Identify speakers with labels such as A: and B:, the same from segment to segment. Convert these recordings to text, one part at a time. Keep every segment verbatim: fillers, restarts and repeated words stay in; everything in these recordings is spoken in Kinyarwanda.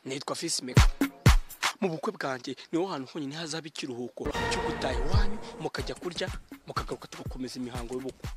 A: nitwa Fisimeka. Mu bukwe bwanjye niho hantu honyine hazaba ikiruhuko cyo gutaha iwanyu mukajya kurya mukagaruka tugakomeza imihango y'ubukwe.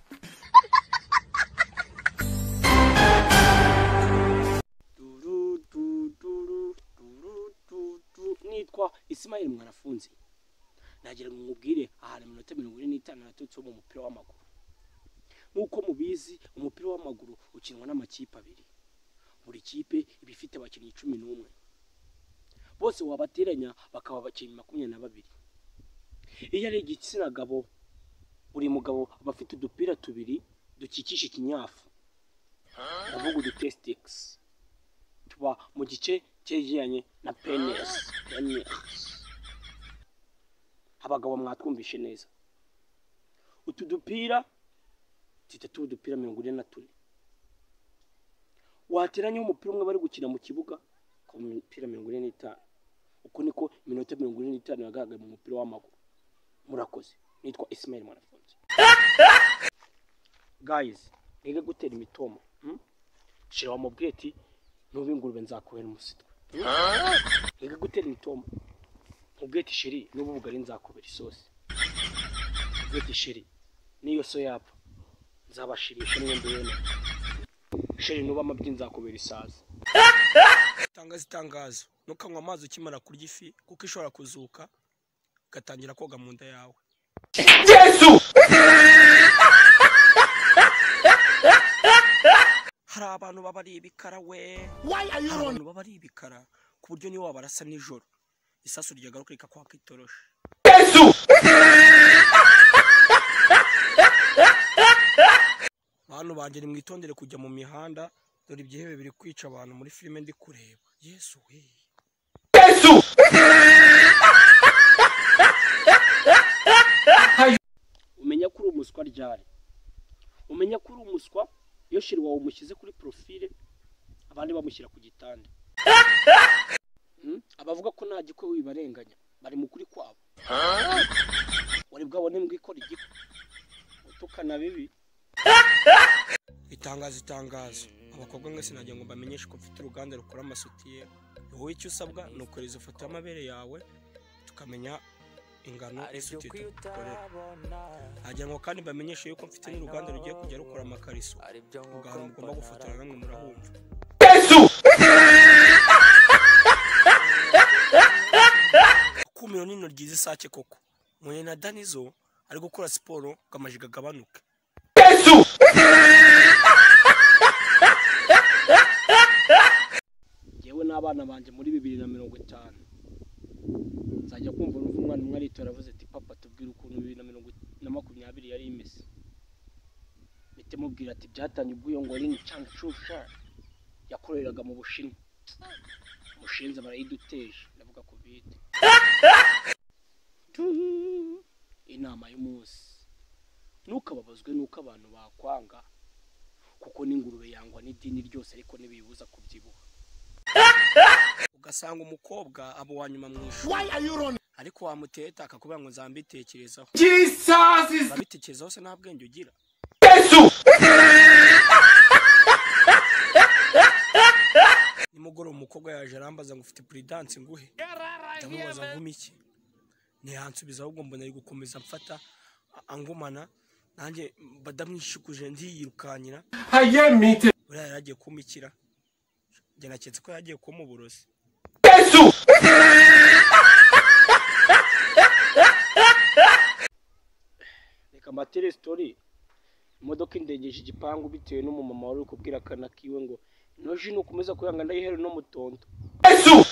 A: Nitwa Ismail Mwanafunzi. Nagira ngo mubwire ahantu minota mirongo ine n'itanu natutse mu mupira w'amaguru. Nkuko mubizi umupira w'amaguru ukinwa n'amakipe abiri. Buri kipe ibifite abakinnyi cumi n'umwe. Bose wabateranya bakaba abakinnyi makumyabiri na babiri. Iyo ari igitsina gabo buri mugabo abafite udupira tubiri dukikisha ikinyafu. Ndavuga udutestics. Tuba mu gice cyegeranye na penis. Penis. Abagabo mwatwumvishe neza. Utu dupira titatu udupira mirongo ine na tune. Wateranya umupira umwe bari gukina mu kibuga ku mupira mirongo ine n'itanu. Uko niko minota mirongo ine n'itanu yagaragaye mu mupira w'amaguru. Murakoze. Nitwa Ismail Mwanafunzi. Guys, nige gutera imitoma. Hmm? Shira wa mubweti nubi ngurube nzakubera umusitwe. Nige gutera imitoma. Mubweti shiri nubu bugari nzakubera isosi. Mubweti shiri niyo so yapfa nzabashirisha mwembe yene. Shiri nuba amabyi nzakubera isazi. Tangaza itangazo nukanywa amazi ukimara kurya ifi kuko ishobora kuzuka gatangira koga mu nda yawe. Yesu! Hari abantu babari ibikara we. Why are you on? Abantu babari ibikara ku buryo niyo wabarasa nijoro. Isasu ryagaruka rikakwaka itoroshe. Yesu! Abantu banje ni mwitondere kujya mu mihanda dore ibyihebe biri kwica abantu muri filime ndi kureba. Yesu we. Yesu! Umenya kuri umuswa ryari. Umenya kuri umuswa iyo shiri wawe umushyize kuri profile abandi bamushyira ku gitanda. Hmm? Abavuga ko nta gikwe wibarenganya bari mu kuri kwabo. Wari bwabone mbwikora igikwe. Utukana bibi. Itangazo itangazo abakobwa mwese nagiye ngo bamenyeshe ko mfite uruganda rukora amasutiye. Wowe icyo usabwa no koreza ifoto y'amabere yawe tukamenya ingano y'isutiye dukorera. Nagiye ngo kandi bamenyeshe yuko mfite n'uruganda rugiye kujya rukora amakariso. Ugahana mugomba gufotora namwe murahumva. Yesu! Kumiro nino ryiza isake koko. Mwenye na Danizo ari gukora siporo kamajiga gabanuka. Yesu! Yewe n'abana banje muri bibiri na mirongo itanu. Nzajya kumva umwana umwe aritora avuze ati papa tubwira ukuntu bibiri na mirongo na makumyabiri yari imeze. Bite mubwira ati byatanye ubwo ngo rini cyangwa cusha yakoreraga mu Bushinwa. Mushinze barayiduteje ndavuga covid. Inama y'umunsi. Nukababazwe nuko abantu bakwanga kuko n'ingurube yangwa n'idini ryose ariko nibibuza kubyibuha. Ugasanga umukobwa abo wanyuma mwishu. Why are you running? Ariko wamuteta akakubwira ngo nzambitekerezaho. Jesus is babitekerezaho se nta bwenge ugira. Yesu! Nimugoro umukobwa yaje arambaza ngo ufite prudence nguhe. Ndamubaza ngumiki. Ni hansubiza ahubwo mbona ari gukomeza mfata angumana nanjye badamwishukuje ndiyirukanyira. Hayemite. Ura yaragiye kumikira. Njye naketse ko yagiye kumuburozi. Yesu! Reka matere story. Imodoka indengeje igipangu bitewe n'umumama wari kubwira kana kiwe ngo noje no kumeza kuyanga ndayihere no mutondo. Yesu!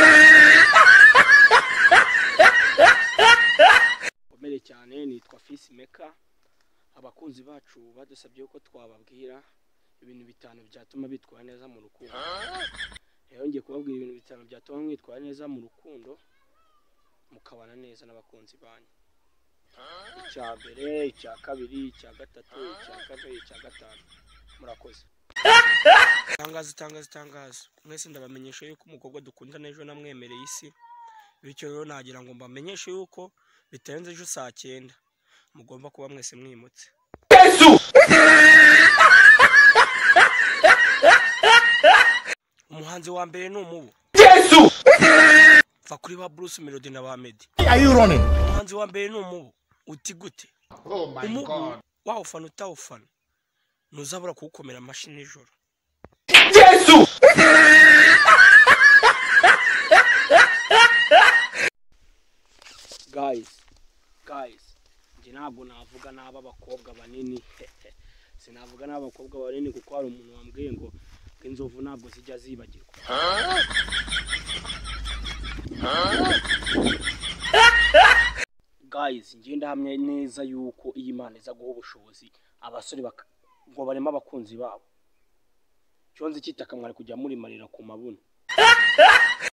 A: Komere cyane nitwa Fisimeka. Abakunzi bacu badusabye uko twababwira ibintu bitanu byatuma bitwara neza mu rukundo. Rero ngiye kubabwira ibintu bitanu byatuma mwitwara neza mu rukundo mukabana neza n'abakunzi banyu. Icya mbere, icya kabiri, icya gatatu, icya kane, icya gatanu. Murakoze. Tangazo tangazo tangazo. Mwese ndabamenyesha yuko umukobwa dukundana ejo namwemereye isi. Bityo rero nagira ngo mbamenyeshe yuko bitarenze ejo saa cyenda mugomba kuba mwese mwimutse. Yesu! Umuhanzi wa mbere ni umubu. Yesu!
B: Yesu
A: va kuri ba Bruce Melody na ba Meddy.
B: Are you running?
A: Umuhanzi wa mbere ni umubu uti gute?
B: Oh my
A: Umubu
B: God.
A: wa ufana utawufana ntuzabura kuwukomera amashyi nijoro.
B: Yesu
A: Guys, guys, njye ntabwo navuga n'aba abakobwa banini. Sinavuga n'aba abakobwa banini kuko hari umuntu wambwiye ngo inzovu ntabwo zijya zibagirwa. Guys, njye ndahamya neza yuko iyi Imana iza guha ubushobozi abasore ngo barema abakunzi babo. Cyonze kitaka mwari kujya muri marira ku mabuno.